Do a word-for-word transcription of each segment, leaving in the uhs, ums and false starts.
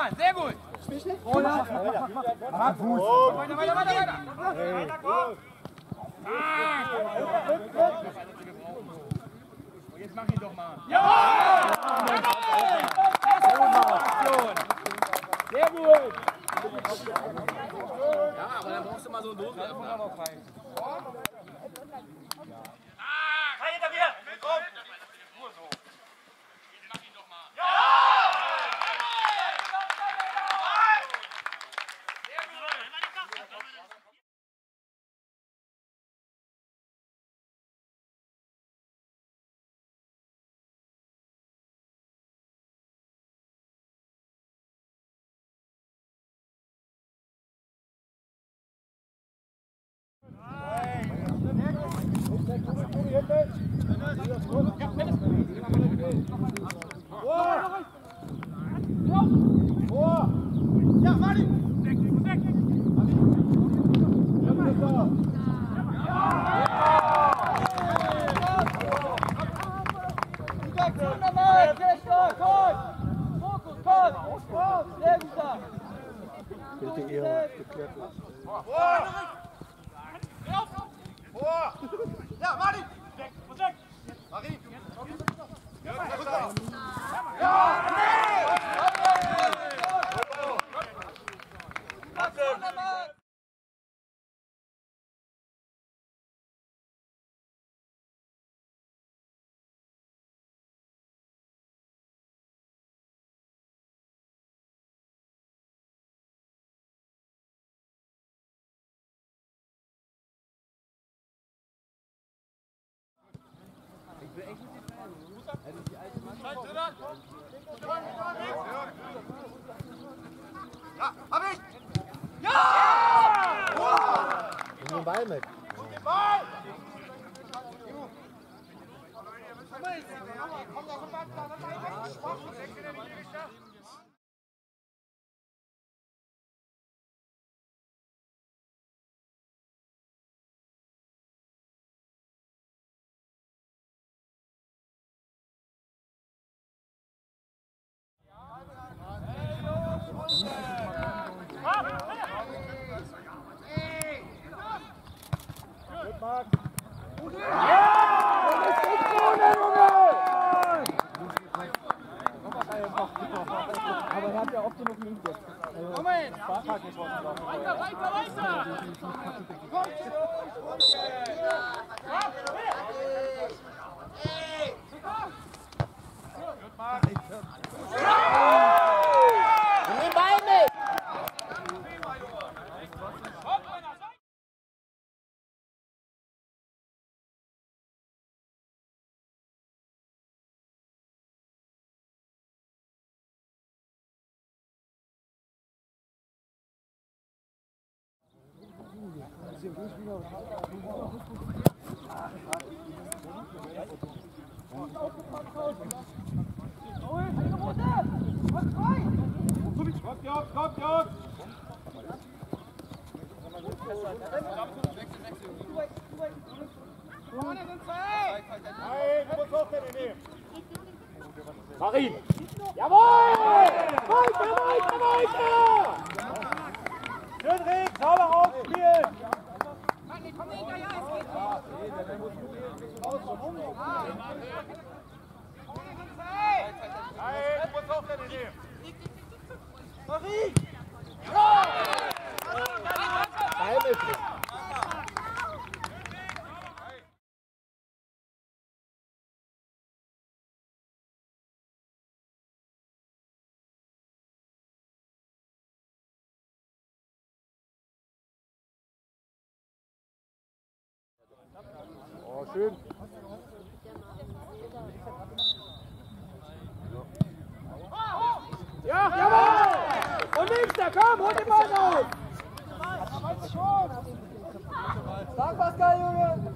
Mann, sehr gut. Oder? Mach Fuß. Weiter, weiter, weiter, weiter. Weiter, komm. Jetzt mach ihn doch mal. Ja! Sehr gut. Ja, aber dann brauchst du mal so einen Dosenöffner. Ah, hinter mir! Komm! Nur so. Jetzt mach ihn doch mal. Ja! Ja, Mari! Weg, weg! Mari! Ja, hab ich! Ja! Nimm den Ball mit. Und den Ball! Aber er hat ja oft genug links jetzt. Moment! Spieltag nicht rausgelaufen. Weiter, weiter, weiter! Nimm den Ball mit! Kommt, Jungs, kommt, Jungs! Nein, du musst auch den nehmen. Marin! Jawohl! Weiter, weiter, weiter! Schön, Rik, sauber rausspielen! Komm nicht hinterher, es geht nicht! Nein, du musst auch den nehmen. Marin! Ja! Ball mit! Oh, schön. Ja, jawohl! Und nächster, komm, hol den Ball raus! Sag Pascal, Junge!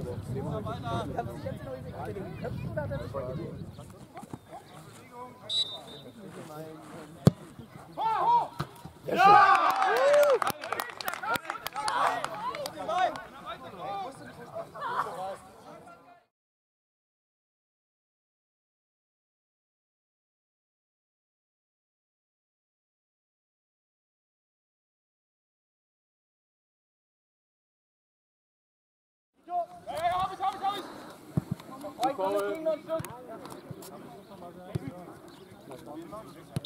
Ja! Euch alles gegen uns Schluss.